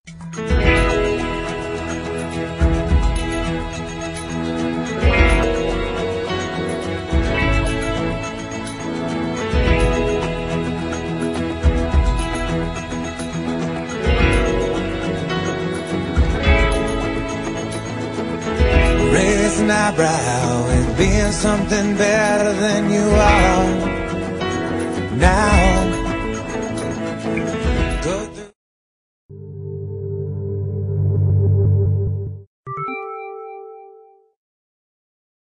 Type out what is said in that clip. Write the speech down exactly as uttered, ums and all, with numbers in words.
Raise an eyebrow and being something better than you are now.